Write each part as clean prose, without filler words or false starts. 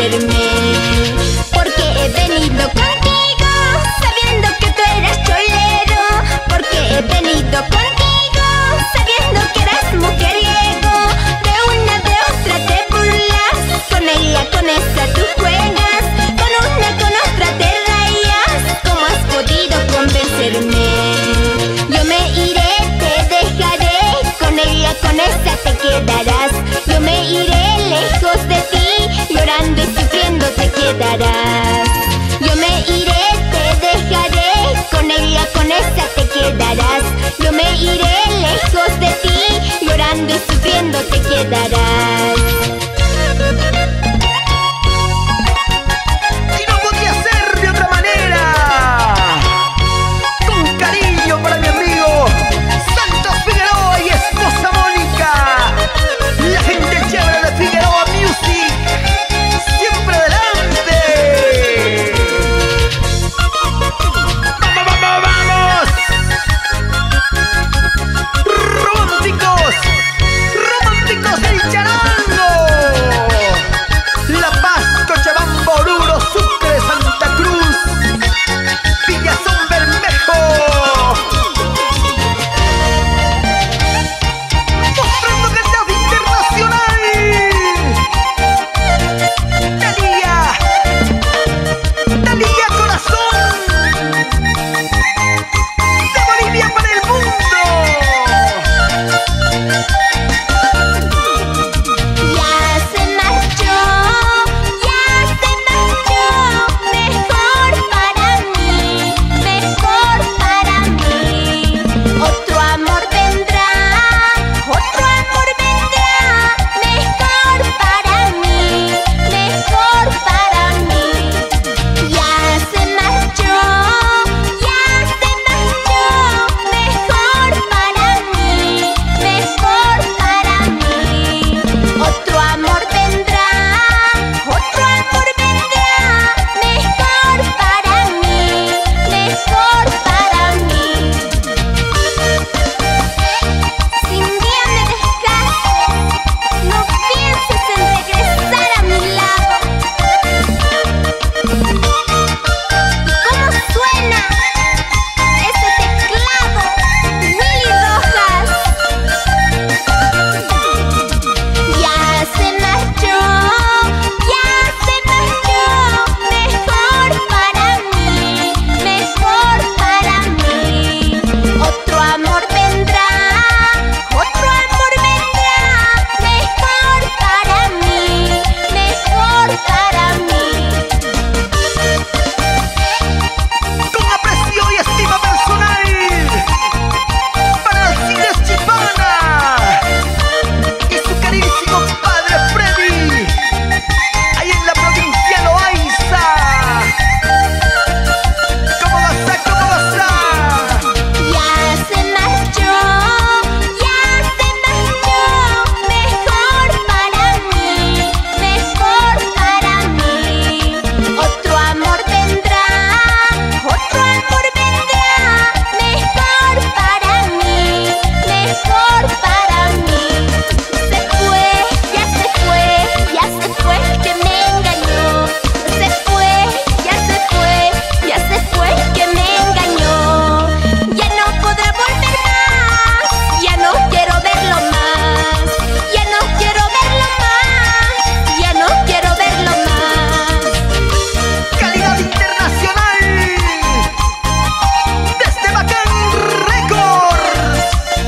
convencerme. Porque he venido contigo sabiendo que tú eras cholero. Porque he venido contigo sabiendo que eras mujeriego. De una de otra te burlas, con ella con esa tú juegas, con otra te rayas. ¿Cómo has podido convencerme? Yo me iré, te dejaré, con ella con esa te quedarás. Yo me iré lejos de ti, llorando y sufriendo te quedarás. Yo me iré, te dejaré, con ella con esa te quedarás. Yo me iré lejos de ti, llorando y sufriendo te quedarás. Y no podía ser de otra manera. Con cariño para mi amigo Santos Figueroa y esposa Mónica. La gente chévere de Figueroa Music, siempre adelante. ¡Vamos, vamos, vamos! Románticos, románticos del charango. La Paz, Cochabamba, Oruro, Sucre, Santa Cruz, Villazón Bermejo. Mostrando calidad internacional. Talía, Talía Corazón. De Bolivia para el mundo. Ya se marchó, mejor para mí, mejor para mí. Otro amor vendrá, mejor para mí, mejor para mí. Ya se marchó, mejor para mí, mejor para mí. Otro amor vendrá, mejor para mí, mejor para mí. Si un día me dejas, no pienses en regresar a mi lado. ¿Cómo suena ese teclado, Willy Rojas? Ya se marchó, mejor para mí, mejor para mí. Otro amor vendrá, mejor para mí, mejor para mí. Con aprecio y estima personal para Alcides Chipana y su carísimo padre Freddy, ahí en la provincia de Loaiza. ¿Cómo vas a, cómo vas a? Ya se marchó, mejor para mí, mejor para mí. Otro amor vendrá, mejor para mí, mejor para mí. Se fue, ya se fue, ya se fue el que me engañó. Se fue, ya se fue, ya se fue el que me engañó. Ya no podrá volver más, ya no quiero verlo más, ya no quiero verlo más, ya no quiero verlo más. Calidad internacional desde Bacán Records.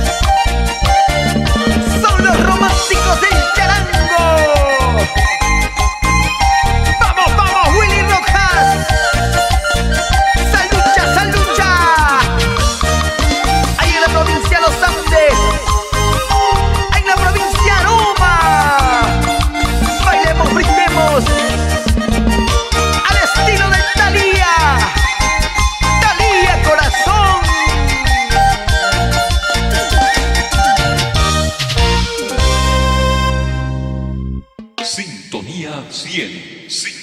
Son los románticos del charango. Vamos, vamos, Willy Rojas. Salucha, salucha. Ahí en la provincia de Los Andes, en la provincia de Aroma. Bailemos, brindemos al estilo de Talía, Talía Corazón. Sintonía 100.